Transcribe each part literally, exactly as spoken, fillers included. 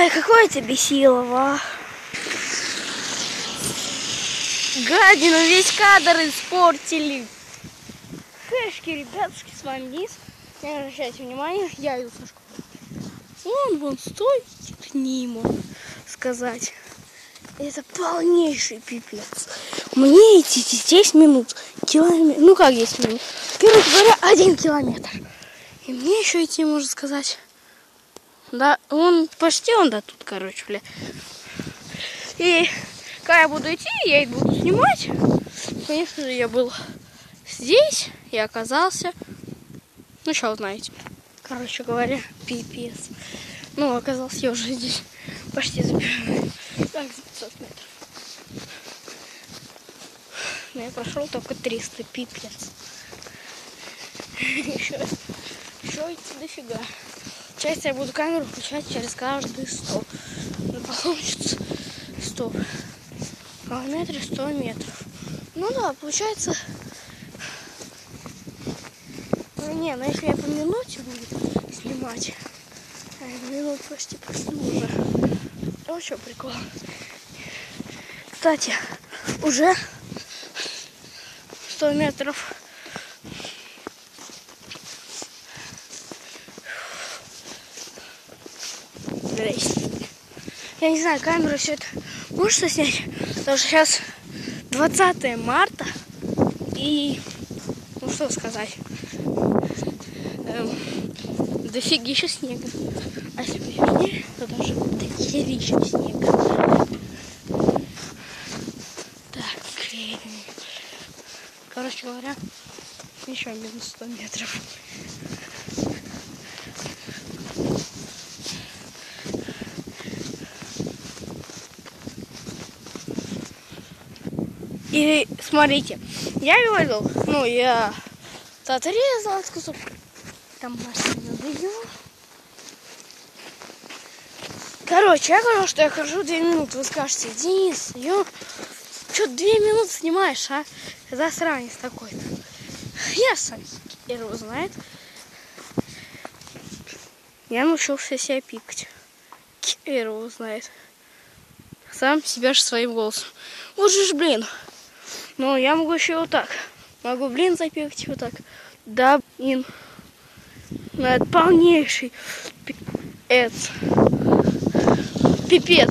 Ой, какое тебе силово. Гадину весь кадр испортили. Хэшки, ребятушки, с вами Денис. Не обращайте внимания, я иду со школы. Вон, вон, стой, к нему сказать. Это полнейший пипец. Мне идти десять минут. Километр. Ну как десять минут? Короче говоря, один километр. И мне еще идти, можно сказать. Да, он почти он да тут, короче, бля. И когда я буду идти, я и буду снимать. Конечно же, я был здесь и оказался. Ну, сейчас узнаете. Короче говоря, пипец. Ну, оказался я уже здесь почти забежал. Так, за пятьсот метров. Но я прошел только триста, пипец. Еще, еще идти дофига. Часть я буду камеру включать через каждые сто. Но получится сто. В километре сто метров. Ну да, получается. Ну не, но если я по минуте буду снимать, а я минут почти прошло уже. Вот что прикол. Кстати, уже сто метров. Я не знаю, камера все это может снять, потому что сейчас двадцатое марта и, ну что сказать, эм, дофигища снега. А если повернее, то даже дохерища снега. Так, и... короче говоря, еще минус сто метров. И смотрите, я говорил, ну я отрезал от кусок, там машина даю. Короче, я говорил, что я хожу две минуты. Вы скажете, Денис, ё, что две минуты снимаешь, а? Засранец такой-то. Я сам его знает. Я научился себя пикать. Кир его знает. Сам себя же своим голосом. Вот же ж, блин. Но я могу еще вот так. Могу, блин, запикать вот так. Да, блин. Ну, это полнейший пипец. Пипец.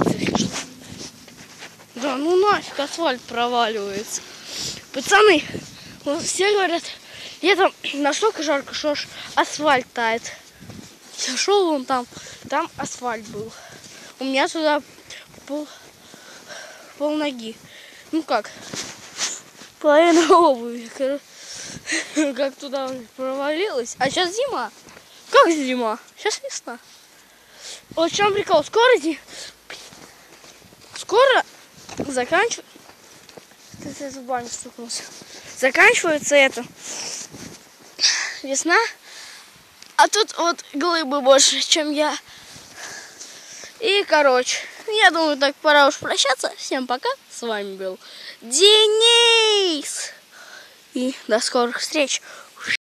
Да, ну нафиг, асфальт проваливается. Пацаны, вот все говорят, летом настолько жарко, что аж асфальт тает. Я шел вон там, там асфальт был. У меня туда пол, пол ноги. Ну как? Половина обуви, как туда провалилась. А сейчас зима. Как зима? Сейчас весна. Вот в чем прикол. Скоро зима. Скоро заканчивается. Ты в баню стукнулся. Заканчивается это. Весна. А тут вот глыбы больше, чем я. И, короче, я думаю, так пора уж прощаться. Всем пока. С вами был Денис. И до скорых встреч.